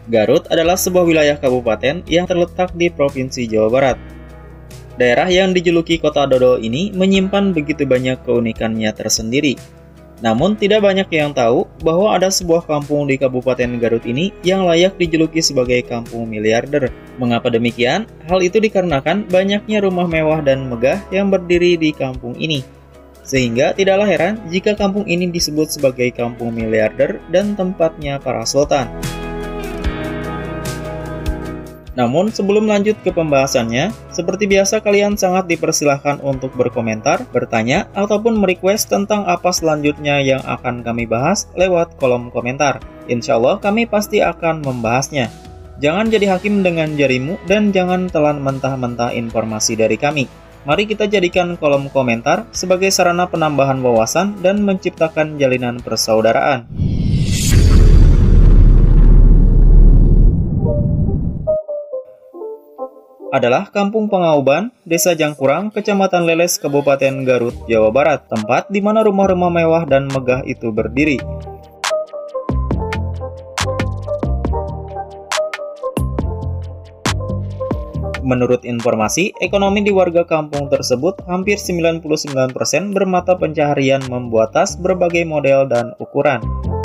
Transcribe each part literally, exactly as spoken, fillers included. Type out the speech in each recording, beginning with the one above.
Garut adalah sebuah wilayah kabupaten yang terletak di Provinsi Jawa Barat. Daerah yang dijuluki Kota Dodol ini menyimpan begitu banyak keunikannya tersendiri. Namun tidak banyak yang tahu bahwa ada sebuah kampung di Kabupaten Garut ini yang layak dijuluki sebagai kampung miliarder. Mengapa demikian? Hal itu dikarenakan banyaknya rumah mewah dan megah yang berdiri di kampung ini. Sehingga tidaklah heran jika kampung ini disebut sebagai kampung miliarder dan tempatnya para sultan. Namun sebelum lanjut ke pembahasannya, seperti biasa kalian sangat dipersilahkan untuk berkomentar, bertanya, ataupun merequest tentang apa selanjutnya yang akan kami bahas lewat kolom komentar. Insya Allah kami pasti akan membahasnya. Jangan jadi hakim dengan jarimu dan jangan telan mentah-mentah informasi dari kami. Mari kita jadikan kolom komentar sebagai sarana penambahan wawasan dan menciptakan jalinan persaudaraan. Adalah Kampung Pangauban, Desa Jangkurang, Kecamatan Leles, Kabupaten Garut, Jawa Barat, tempat di mana rumah-rumah mewah dan megah itu berdiri. Menurut informasi, ekonomi di warga kampung tersebut hampir sembilan puluh sembilan persen bermata pencaharian membuat tas berbagai model dan ukuran.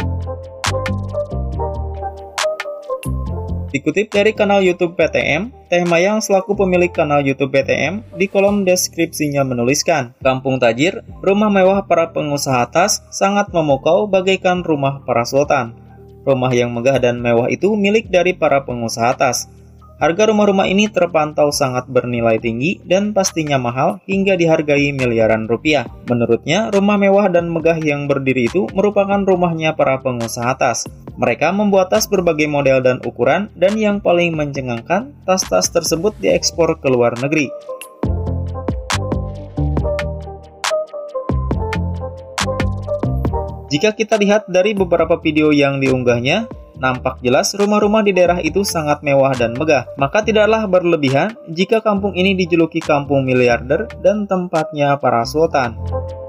Dikutip dari kanal YouTube P T M, Teh Mayang selaku pemilik kanal YouTube P T M di kolom deskripsinya menuliskan, Kampung Tajir, rumah mewah para pengusaha tas sangat memukau bagaikan rumah para sultan. Rumah yang megah dan mewah itu milik dari para pengusaha tas. Harga rumah-rumah ini terpantau sangat bernilai tinggi dan pastinya mahal hingga dihargai miliaran rupiah. Menurutnya, rumah mewah dan megah yang berdiri itu merupakan rumahnya para pengusaha tas. Mereka membuat tas berbagai model dan ukuran, dan yang paling mencengangkan, tas-tas tersebut diekspor ke luar negeri. Jika kita lihat dari beberapa video yang diunggahnya, nampak jelas rumah-rumah di daerah itu sangat mewah dan megah. Maka tidaklah berlebihan jika kampung ini dijuluki kampung miliarder dan tempatnya para sultan.